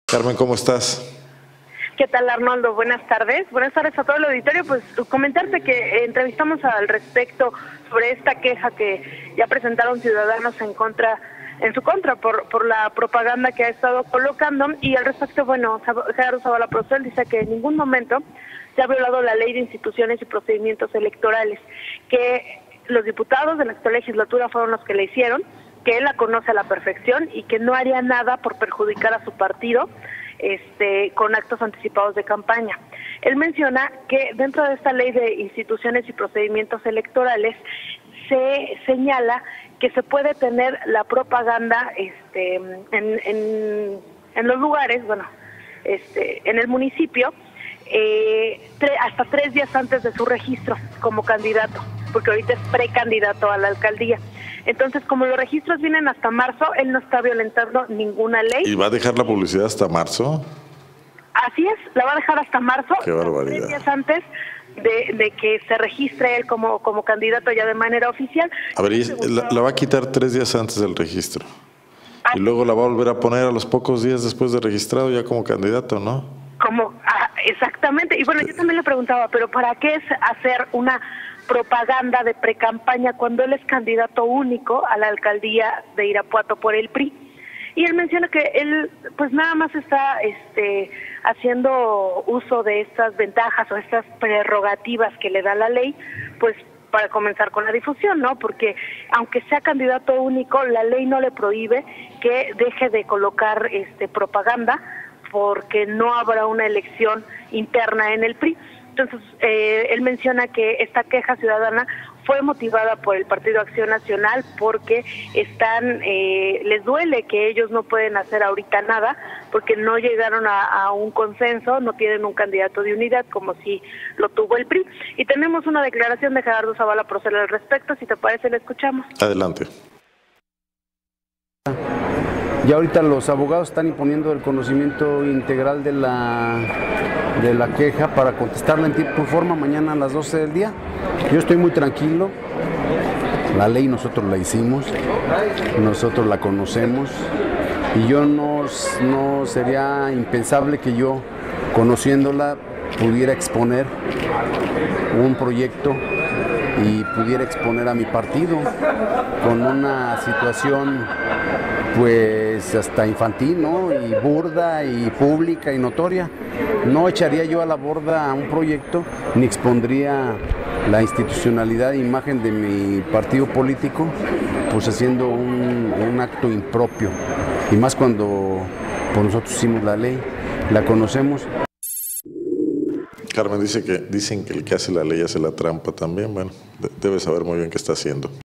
Carmen, ¿cómo estás? ¿Qué tal, Arnoldo? Buenas tardes. Buenas tardes a todo el auditorio. Pues comentarte que entrevistamos al respecto sobre esta queja que ya presentaron ciudadanos en su contra por la propaganda que ha estado colocando, y al respecto, bueno, Gerardo Zavala Procel dice que en ningún momento se ha violado la ley de instituciones y procedimientos electorales, que los diputados de la actual legislatura fueron los que la hicieron, que él la conoce a la perfección y que no haría nada por perjudicar a su partido con actos anticipados de campaña. Él menciona que dentro de esta ley de instituciones y procedimientos electorales se señala que se puede tener la propaganda en los lugares, en el municipio, hasta 3 días antes de su registro como candidato, porque ahorita es precandidato a la alcaldía. Entonces, como los registros vienen hasta marzo, él no está violentando ninguna ley. ¿Y va a dejar la publicidad hasta marzo? Así es, la va a dejar hasta marzo. ¡Qué barbaridad! 3 días antes de que se registre él como candidato ya de manera oficial. A ver, la va a quitar 3 días antes del registro. Y luego la va a volver a poner a los pocos días después de registrado ya como candidato, ¿no? Exactamente. Y bueno, yo también le preguntaba, ¿pero para qué es hacer una propaganda de precampaña cuando él es candidato único a la alcaldía de Irapuato por el PRI? Y él menciona que él pues nada más está haciendo uso de estas ventajas o estas prerrogativas que le da la ley, pues para comenzar con la difusión, ¿no? Porque aunque sea candidato único, la ley no le prohíbe que deje de colocar propaganda, porque no habrá una elección interna en el PRI. Entonces, él menciona que esta queja ciudadana fue motivada por el Partido Acción Nacional porque les duele que ellos no pueden hacer ahorita nada porque no llegaron a un consenso, no tienen un candidato de unidad como si lo tuvo el PRI. Y tenemos una declaración de Gerardo Zavala Procel al respecto, si te parece la escuchamos. Adelante. Ya ahorita los abogados están imponiendo el conocimiento integral de la queja para contestarla en tiempo y forma mañana a las 12 del día. Yo estoy muy tranquilo, la ley nosotros la hicimos, nosotros la conocemos y yo no sería impensable que yo, conociéndola, pudiera exponer un proyecto y pudiera exponer a mi partido con una situación pues hasta infantil, ¿no? Y burda y pública y notoria. No echaría yo a la borda a un proyecto ni expondría la institucionalidad e imagen de mi partido político pues haciendo un acto impropio, y más cuando por nosotros hicimos la ley, la conocemos. Carmen, dicen que el que hace la ley hace la trampa también. Bueno, debe saber muy bien qué está haciendo.